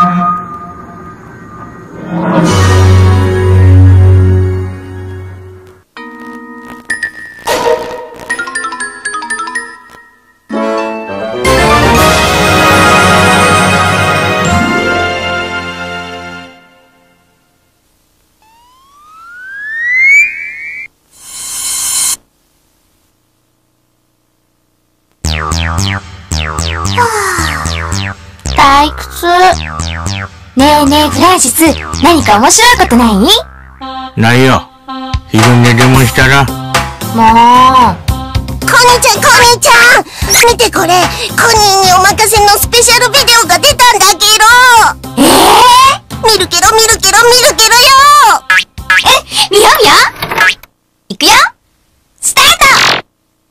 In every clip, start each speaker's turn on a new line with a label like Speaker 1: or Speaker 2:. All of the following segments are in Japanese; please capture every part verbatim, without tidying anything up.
Speaker 1: 退屈。ねえねえフランシス、何か面白いことない？
Speaker 2: ないよ。自分ででもしたら。
Speaker 1: もう。
Speaker 3: コニーちゃん、コニーちゃん、見てこれ、コニーにお任せのスペシャルビデオが出たんだけど。えー、見るけど見るけど見るけどよ。
Speaker 1: え、見よう見よう。いくよ、スタート。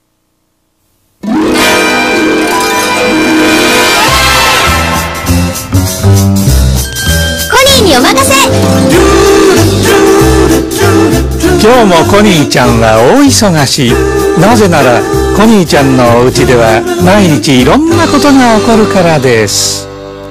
Speaker 1: コニーにお任せ。
Speaker 4: 今日もコニーちゃんは大忙し。なぜならコニーちゃんのお家では毎日いろんなことが起こるからです。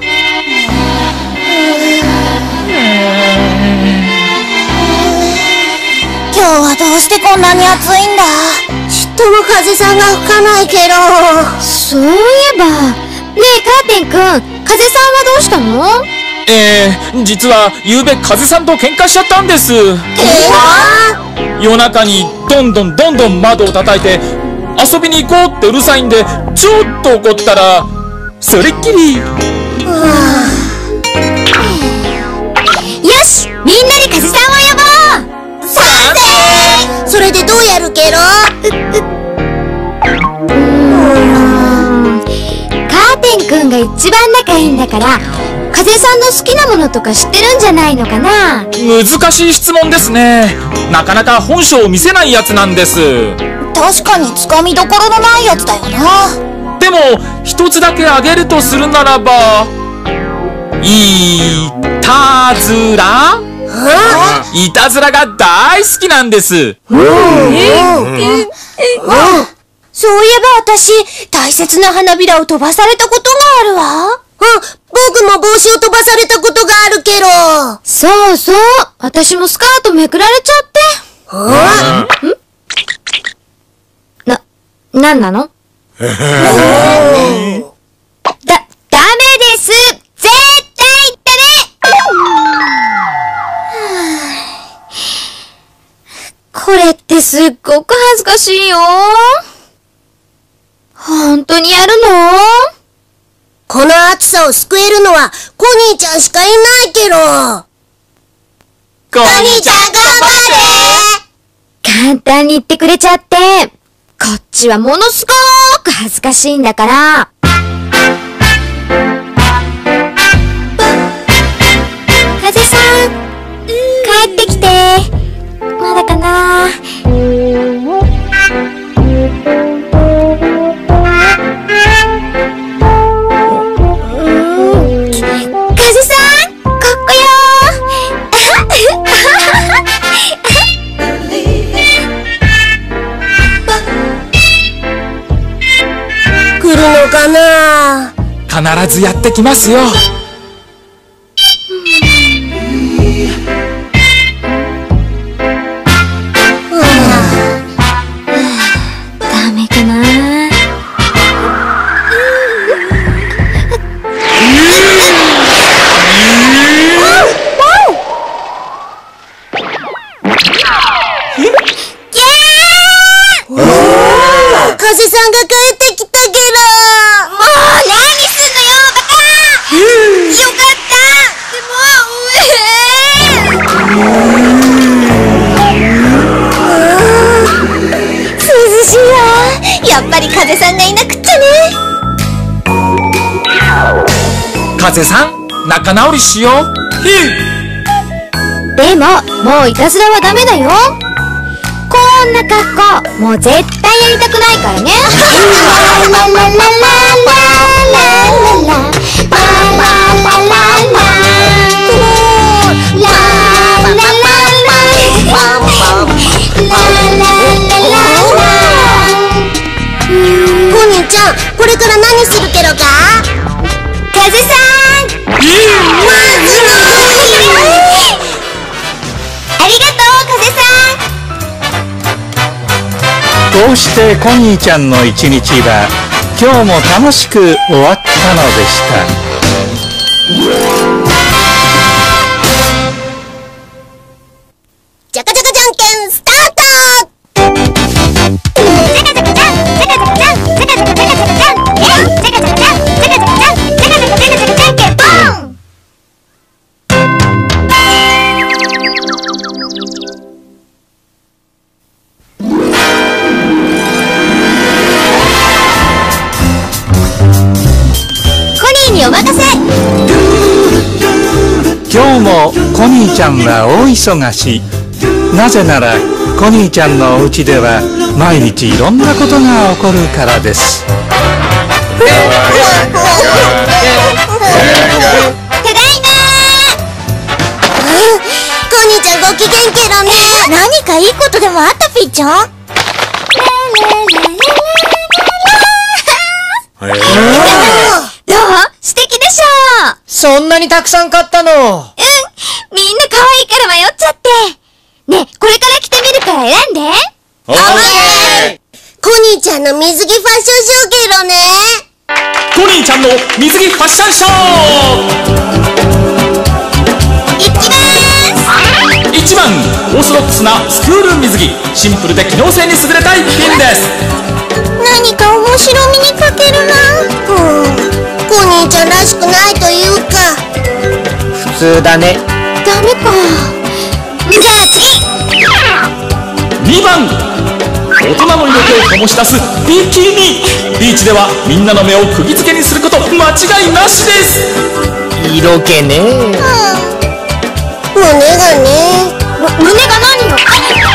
Speaker 3: 今日はどうしてこんなに暑いんだ。ちっとも風さんが吹かないけど。
Speaker 1: そういえば、ねえカーテンくん、風さんはどうしたの？
Speaker 5: えー、実は昨べ風さんと喧嘩しちゃったんです。
Speaker 3: え
Speaker 5: ー、夜中にどんどんどんどん窓を叩いて遊びに行こうってうるさいんで、ちょっと怒ったらそれっきり。
Speaker 1: よし、みんなで風さんを呼ぼう。
Speaker 3: 賛成。それでどうやるケロ？
Speaker 1: カーテンくんが一番仲いいんだから、風さんの好きなものとか知ってるんじゃないのかな？
Speaker 5: 難しい質問ですね。なかなか本性を見せないやつなんです。
Speaker 3: 確かにつかみどころのないやつだよな。
Speaker 5: でも一つだけあげるとするならば、いたずら？いたずらが大好きなんです。
Speaker 3: そういえば私、大切な花びらを飛ばされたことがあるわ。あ、僕も帽子を飛ばされたことがあるけど。
Speaker 1: そうそう、私もスカートめくられちゃって。
Speaker 3: あ
Speaker 1: ん？な、なんなの？だ、ダメです。絶対ダメ。これってすっごく恥ずかしいよ。本当にやるの？
Speaker 3: この暑さを救えるのはコニーちゃんしかいないけど。
Speaker 5: コ
Speaker 3: ニーちゃん頑張れ。
Speaker 1: 簡単に言ってくれちゃって、こっちはものすごーく恥ずかしいんだから。風さん、帰ってきて。まだかな？風さん、ここよ
Speaker 3: 来るのかな？
Speaker 5: 必ずやってきますよ。
Speaker 1: ダメかな？
Speaker 3: 風さんが帰ってきたけど。もう何すんのよ、バカ！よかった。でも、涼しいわ。やっぱり風さんがいなくっちゃね。
Speaker 5: 風さん、仲直りしよう。
Speaker 1: でも、もういたずらはダメだよ。こんな格好、もう絶対やりたくないからね。
Speaker 3: コニーちゃん、これから何するケロか？風さん！
Speaker 4: こうしてコニーちゃんの一日は今日も楽しく終わったのでした。
Speaker 3: じゃかじゃかじゃんけんスタート。
Speaker 1: お任せ。
Speaker 4: 今日もコニーちゃんは大忙し。なぜならコニーちゃんのお家では毎日いろんなことが起こるからです。
Speaker 1: ただいま。
Speaker 3: コニーちゃんご機嫌ケロね。何かいいことでもあったピーちゃん？
Speaker 1: どう？素敵でしょう。
Speaker 6: そんなにたくさん買ったの？
Speaker 1: うん。みんな可愛いから迷っちゃって。ねえ、これから着てみるから選んで。
Speaker 5: オッケー。
Speaker 3: コニーちゃんの水着ファッションショーケロね。
Speaker 5: コニーちゃんの水着ファッションショー。
Speaker 3: いきまーす。
Speaker 5: いちばん、オーソドックスなスクール水着。シンプルで機能性に優れた一品です。
Speaker 3: 何か面白みに欠けるな。うん。コニーちゃんらしくないというか。
Speaker 6: 普通だね。
Speaker 1: ダメか。じゃあ次。
Speaker 5: にばん、大人の色気を醸し出すビキニ。ビーチではみんなの目を釘付けにすること間違いなしです。
Speaker 6: 色気ね。
Speaker 3: うん。胸がね。
Speaker 1: 胸が何よ。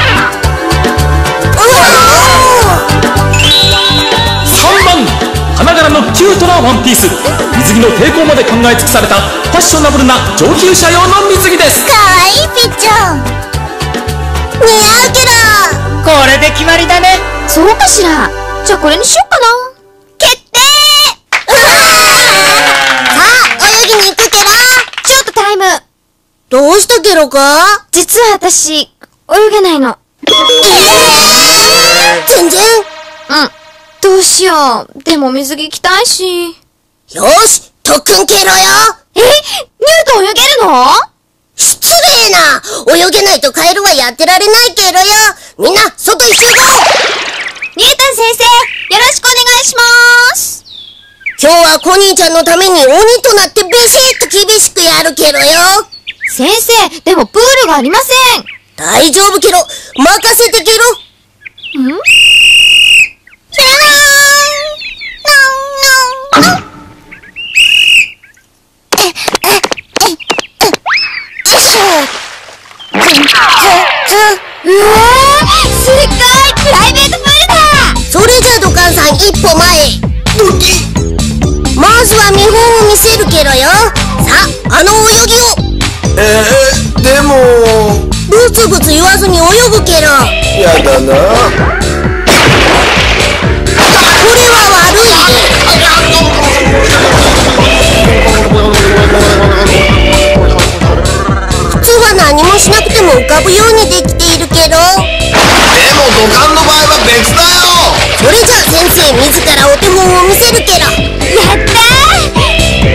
Speaker 5: さんばん、花柄のキュートなワンピース。水着の抵抗まで考え尽くされたファッショナブルな上級者用の水着です。
Speaker 3: かわいいピッチョン。似合うけど。
Speaker 6: これで決まりだね。
Speaker 1: そうかしら。じゃあこれにしよっかな。決定。
Speaker 3: さあ、泳ぎに行くケロ。
Speaker 1: ちょっとタイム。
Speaker 3: どうしたケロか？
Speaker 1: 実は私、泳げないの。
Speaker 3: えー、全然。
Speaker 1: うん。どうしよう。でも水着着たいし。
Speaker 3: よし、特訓ケロよ。
Speaker 1: え？ニュートン泳げるの？
Speaker 3: 失礼な。泳げないとカエルはやってられないケロよ。みんな、外に集合。
Speaker 1: ニュートン先生、よろしくお願いします。
Speaker 3: 今日はコニーちゃんのために鬼となってビシッと厳しくやるケロよ。
Speaker 1: 先生、でもプールがありません。
Speaker 3: 大丈夫ケロ。任せてケロ。
Speaker 1: ん？
Speaker 3: キャラーン。ノンノンノン。え、え、え、え、よいしょ。ず、ず、ず。
Speaker 1: うわー、すっごいプライベートプールだ。
Speaker 3: それじゃあドカンさん一歩前へ。まずは見本を見せるケロよ。さあ、あの泳ぎを。
Speaker 7: えー、でも
Speaker 3: ブツブツ言わずに泳ぐケロ。
Speaker 7: やだな。
Speaker 3: これは悪い。普通は何もしなくても浮かぶようにできているけど。
Speaker 7: でも土管の場合は別だよ。
Speaker 3: それじゃあ先生自らお手本を見せるケロ。
Speaker 1: やったー。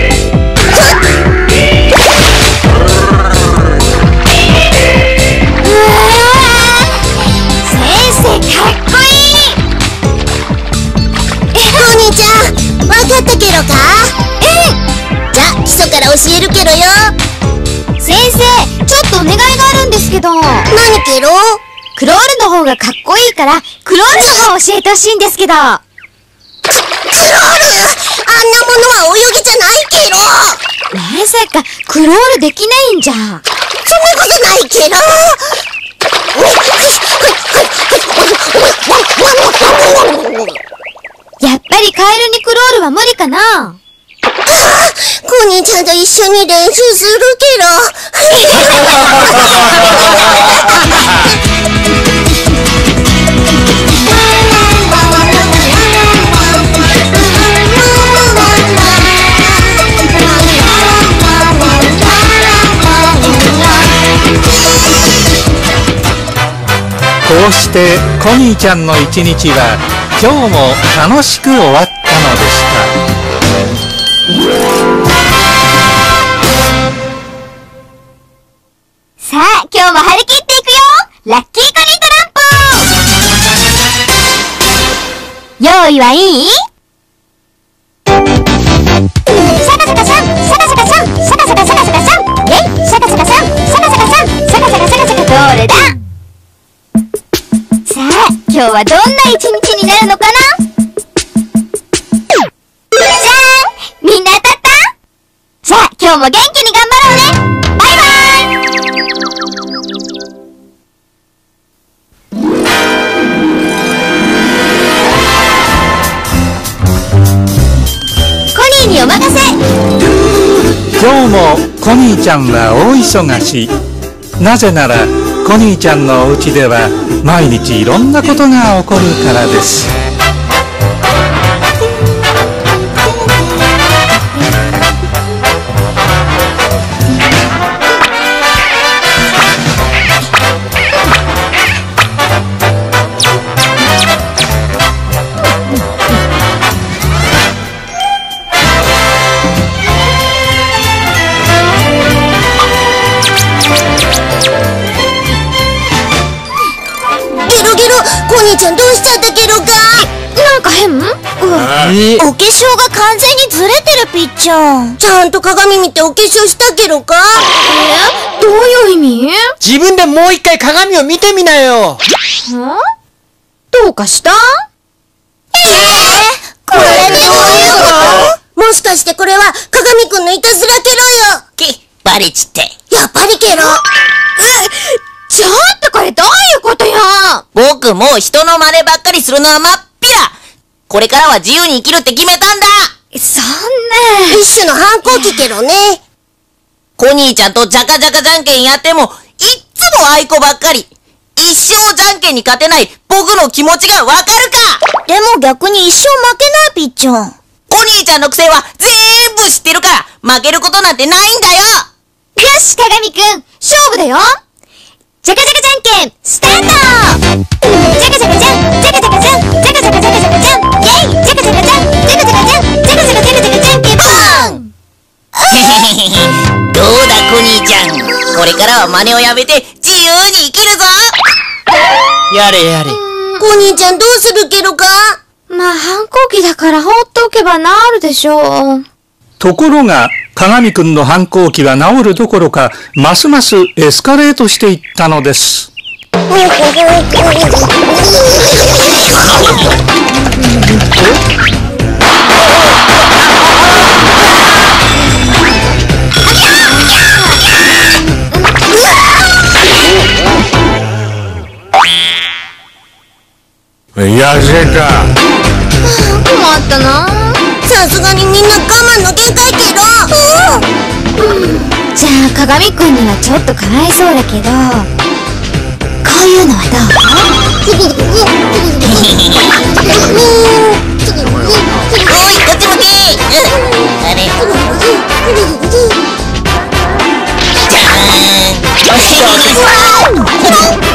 Speaker 1: うわー、先生かっこいい。
Speaker 3: コニーちゃん、わかったケロか？
Speaker 1: うん。
Speaker 3: じゃあ基礎から教えるケロよ。
Speaker 1: 先生、ちょっとお願いがあるんですけど。
Speaker 3: 何ケロ？
Speaker 1: クロールの方がかっこいいから、クロールの方教えてほしいんですけど。
Speaker 3: クロール？あんなものは泳ぎじゃないケロ。
Speaker 1: まさか、クロールできないんじゃ。
Speaker 3: そんなことないケロ。
Speaker 1: やっぱりカエルにクロールは無理かな。
Speaker 3: コニーちゃんと一緒に練習するケロ。
Speaker 4: こうししてコニーちゃんの一日は今日も楽しく終わったのでした。
Speaker 1: さあ、今日も張り切っていくよ。ラッキーコニートランプ。用意はいい？シャカシャカシャン、シャカシャカシャン、シャカシャカシャカシャカシャン、イェイ、シャカシャカシャン、シャカシャカシャン、シャカシャカシャカシャカ、どれだ？さあ、今日はどんな一日になるのかな？じゃーん！みんな当たった？じゃあ、今日も元気に頑張ろうね。バイバイ。コニーにお任せ。
Speaker 4: 今日もコニーちゃんは大忙し。なぜならコニーちゃんのお家では毎日いろんなことが起こるからです。
Speaker 3: コニーちゃんどうしちゃったゲロか？
Speaker 1: なんか変？うわ、
Speaker 6: え
Speaker 3: お化粧が完全にずれてるピッチャー。ちゃんと鏡見てお化粧したゲロか？
Speaker 1: え？どういう意味？
Speaker 6: 自分でもう一回鏡を見てみなよ。
Speaker 1: ん？どうかした？
Speaker 3: えー、これでどういうこと？もしかしてこれは鏡くんのいたずらケロよ。
Speaker 8: き、バレちって。
Speaker 3: やっぱりケロ。
Speaker 1: ちょっとこれどういうことよ。
Speaker 8: 僕もう人の真似ばっかりするのはまっぴら。これからは自由に生きるって決めたんだ。
Speaker 1: そんな。
Speaker 3: 一種の反抗期ケロね。
Speaker 8: コニーちゃんとジャカジャカじゃんけんやっても、いっつもあいこばっかり。一生じゃんけんに勝てない僕の気持ちがわかるか。
Speaker 3: でも逆に一生負けないピッチャー。
Speaker 8: コニーちゃんの癖は全部知ってるから負けることなんてないんだよ。
Speaker 1: よし、鏡くん、勝負だよ。ジャカジャカじゃんけん、スタート。ジャカジャカじゃん、ジャカジャカじゃん、ジャカジャカジャカジャカじゃん、イェイ、ジャカジャカじゃん、ジャカジャカじゃん、ジャカジャカジャカジャカじゃんけん、ボーン。
Speaker 8: へへへへ。どうだコニーちゃん。これからは真似をやめて自由に生きるぞ。
Speaker 6: やれやれ。
Speaker 3: コニーちゃんどうするケロか？
Speaker 1: まあ、反抗期だから放っておけば治るでしょう。
Speaker 4: ところが鏡くんの反抗期は治るどころかますますエスカレートしていったのです。
Speaker 2: 痩せた。
Speaker 1: 困ったな。
Speaker 3: さすがにみんな我慢の限界ケロ。
Speaker 1: じゃあ、鏡くんにはちょっとかわいそうだけど、こういうのはどう？
Speaker 8: おい、こっち向け。あれ。じゃーん。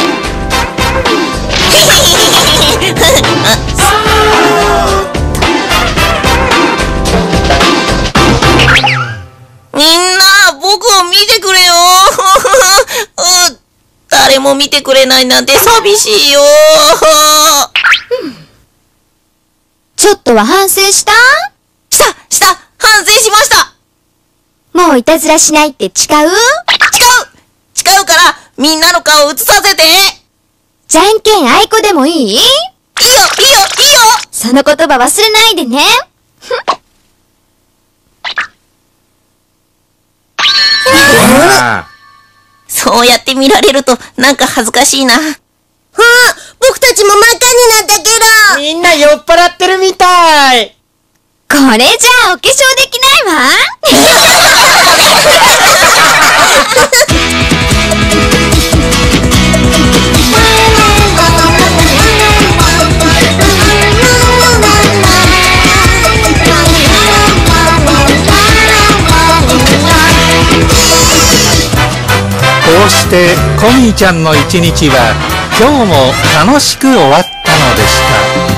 Speaker 8: みんな、僕を見てくれよ。誰も見てくれないなんて寂しいよ。
Speaker 1: ちょっとは反省した？
Speaker 8: した、した、反省しました。
Speaker 1: もういたずらしないって誓う？
Speaker 8: 誓う誓うから、みんなの顔を映させて。
Speaker 1: じゃんけんあいこでもいい？いいよ、いいよ、いいよ。その言葉忘れないでね。
Speaker 8: そうやって見られるとなんか恥ずかしいな。
Speaker 3: ああ、僕たちも真っ赤になったケロ。
Speaker 6: みんな酔っ払ってるみたい。
Speaker 1: これじゃあお化粧できないわ。
Speaker 4: こうしてコニーちゃんの一日は今日も楽しく終わったのでした。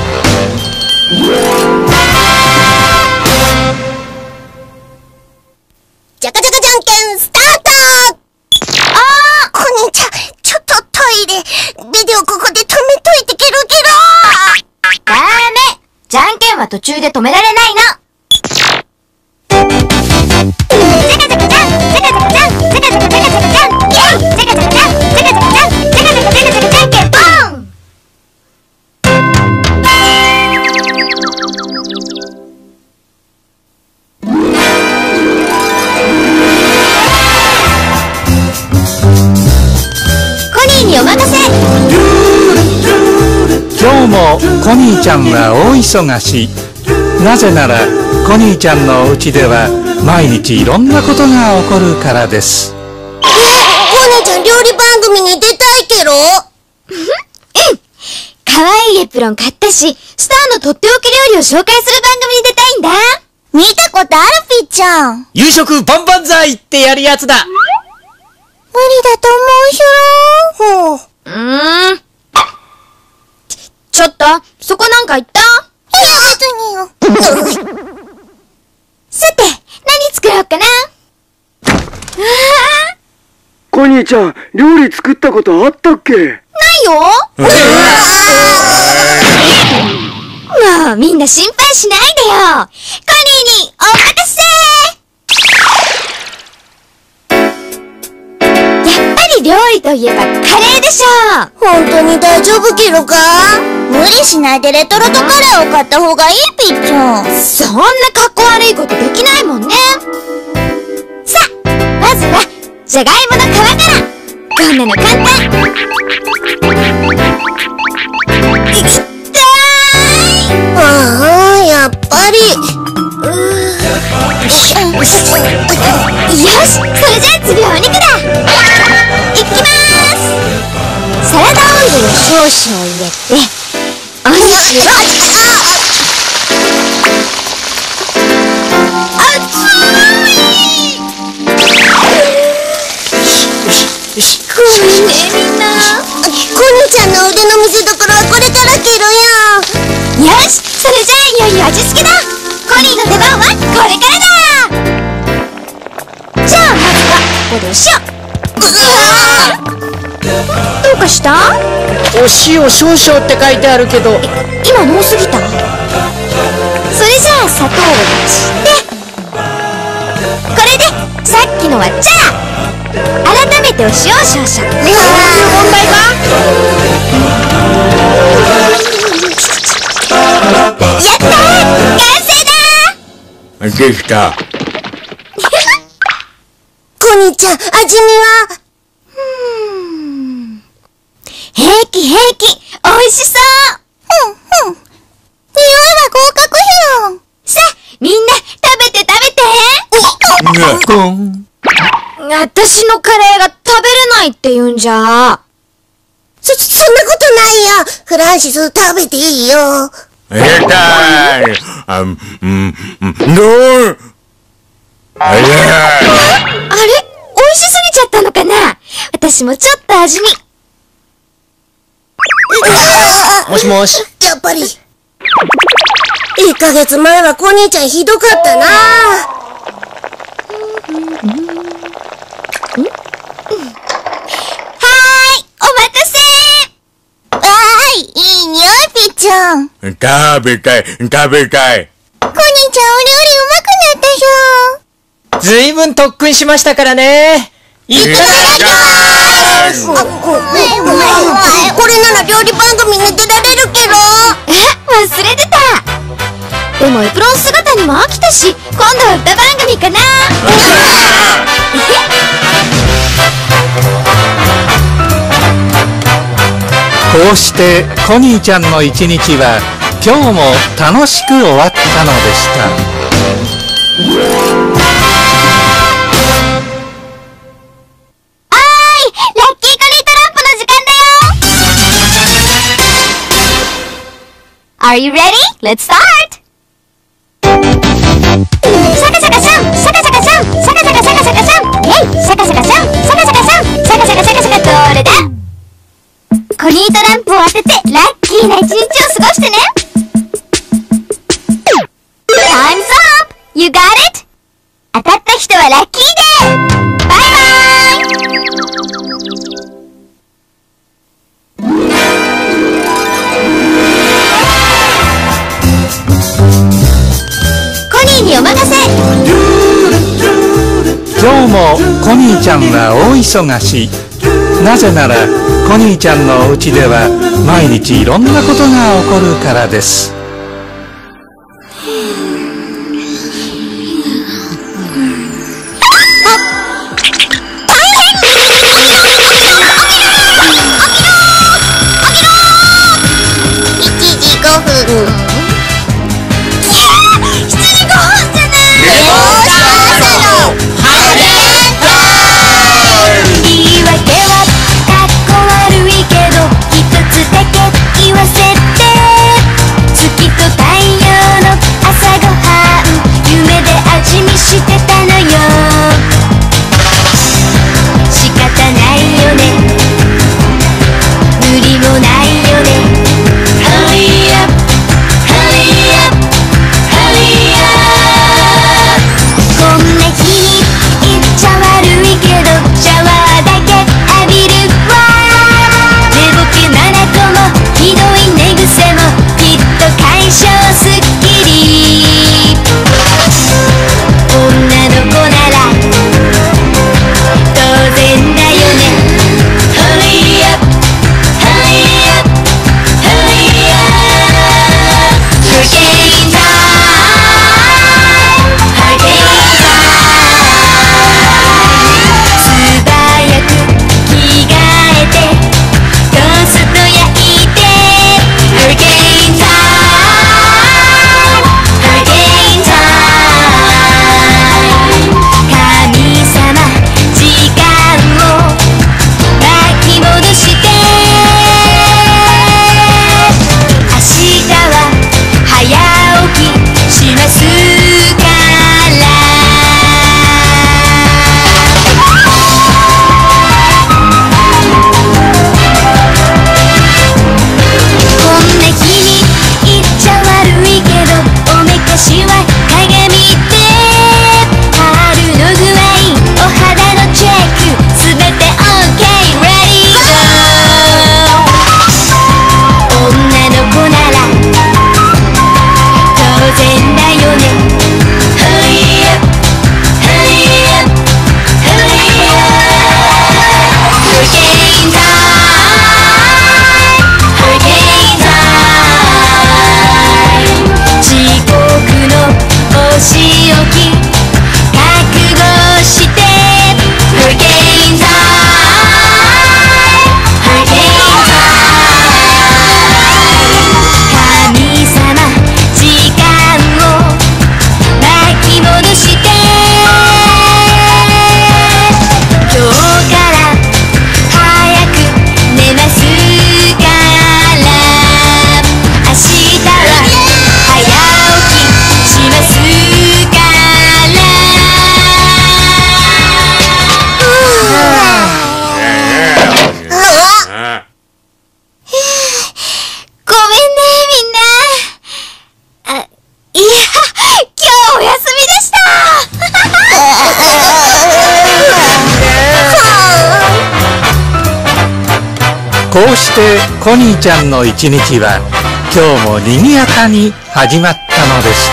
Speaker 3: じゃかじゃかじゃんけんスタート。あー、コニーちゃん、ちょっとトイレ。ビデオここで止めといてケロケロ。
Speaker 1: ダメ。じゃんけんは途中で止められないの。じゃかじゃかじゃん、じゃかじゃかじゃん、じゃかじゃかじゃかじゃかじゃん、イェイ、じゃかじゃかじゃん、じゃかじゃかじゃん、じゃかじゃかじゃかじゃかじゃんけんポン。コニーにお任せ。
Speaker 4: 今日もコニーちゃんは大忙し。なぜならコニーちゃんのお家では毎日いろんなことが起こるからです。
Speaker 3: コニーちゃん料理番組に出たいケロ。
Speaker 1: うん。かわいいエプロン買ったし、スターのとっておき料理を紹介する番組に出たいんだ。
Speaker 3: 見たことあるピッちゃん。
Speaker 6: 夕食バンバンザイってやるやつだ。
Speaker 3: 無理だと思うよ。
Speaker 1: うーん。ちょっと、そこなんか言った？
Speaker 3: いや、別によ。
Speaker 1: さて、何作ろうかな？うわー。
Speaker 9: コニーちゃん、料理作ったことあったっけ？
Speaker 1: ないよ。もうみんな心配しないでよ。コニーにお任せ。やっぱり料理といえばカレーでしょ。
Speaker 3: 本当に大丈夫ケロか？無理しないでレトルトカレーを買った方がいいピッちゃん。
Speaker 1: そんな格好悪いことできないもんね。さあ、まずはじゃがいもの皮から。こんなの簡単。いったーい。
Speaker 3: ああ、やっぱり。よし、それじゃあ次はお肉だ。いきまーす。サラダオイルを少々入れて、お肉を熱い。ごめんねみんな。コニーちゃんの腕の見せ所はこれからケロよ。よし、それじゃあいよいよ味付けだ。コニーの出番はこれからだ。じゃあまずはここでお塩。どうかした？
Speaker 6: お塩少々って書いてあるけど。
Speaker 3: 今の多すぎた？それじゃあ砂糖を足して、これでさっきのはじゃあ改めてお塩少々。そういう問題か？やったー！完成だー！
Speaker 2: できた。
Speaker 3: コニーちゃん、味見は？うーん。平気平気、美味しそう。うんうん。匂いは合格よ。さあ、みんな食べて食べて。
Speaker 2: コン。
Speaker 1: 私のカレーが食べれないって言うんじゃ。
Speaker 3: そ、そんなことないよ。フランシス食べていいよ。
Speaker 2: やったー。あ、うん、うん、どう？あれ？
Speaker 1: あれ？美味しすぎちゃったのかな？私もちょっと味見。
Speaker 6: もしもし。
Speaker 3: やっぱり。いっかげつまえはコニーちゃんひどかったな。ちゃん。
Speaker 2: 食べたい、食べたい。
Speaker 3: コニーちゃんお料理うまくなったよ。
Speaker 6: ずいぶん特訓しましたからね。
Speaker 3: いただきます。これなら料理番組に出られるけど。
Speaker 1: え、忘れてた。でもエプロン姿にも飽きたし、今度は歌番組かな。
Speaker 4: こうしてコニーちゃんの一日は今日も楽しく終わったのでした。
Speaker 1: おーい、ラッキーコニートランプの時間だよ。Are you ready? Let's start! シャカシャカシャン、シャカシャカシャン、シャカシャカシャカシャカシャン、イェイ、シャカシャカシャン、シャカシャカシャン、シャカシャカシャカシャカ、どれだ？コニー
Speaker 4: もコニーちゃんは大忙し。なぜならコニーちゃんのお家では毎日いろんなことが起こるからです。 こうしてコニーちゃんの一日は今日も賑やかに始まったのでした。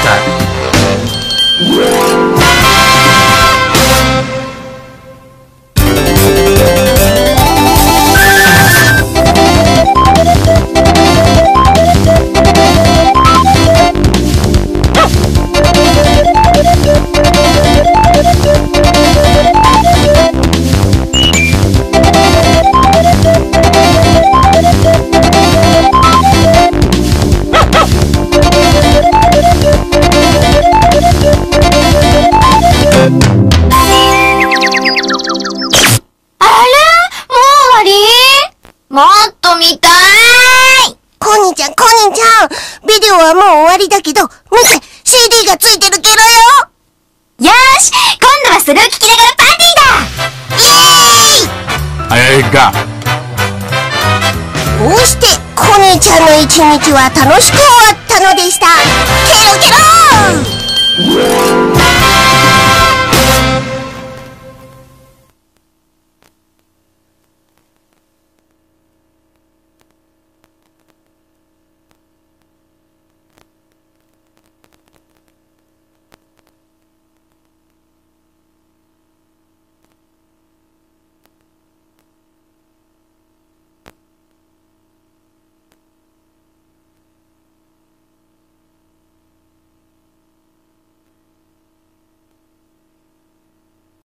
Speaker 3: もっと見たい。コニーちゃん、コニーちゃん。ビデオはもう終わりだけど、見て シーディー がついてるゲロよ。よーし、今度はそれを聞きながらパーティーだ。イエーイ。
Speaker 2: 早いか。
Speaker 3: こうしてコニーちゃんの一日は楽しく終わったのでした。ケロケロー。